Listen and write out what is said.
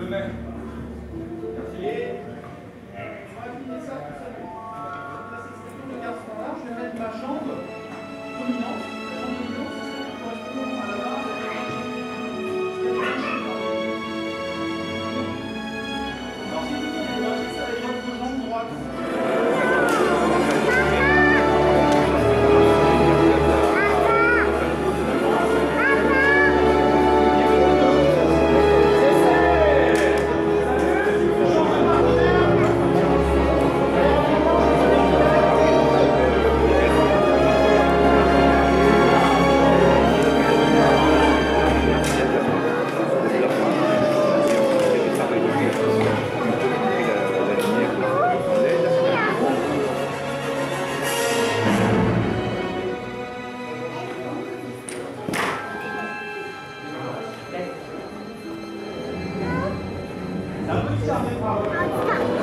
mets. Merci. On va affiner ça tout simplement. Là, c'est extrêmement le garde standard. Je vais mettre ma jambe dominante. La jambe dominante, c'est celle qui correspond à la barre de la gauche. Alors, si vous voulez élargir, ça va être votre jambe droite. La petite armée par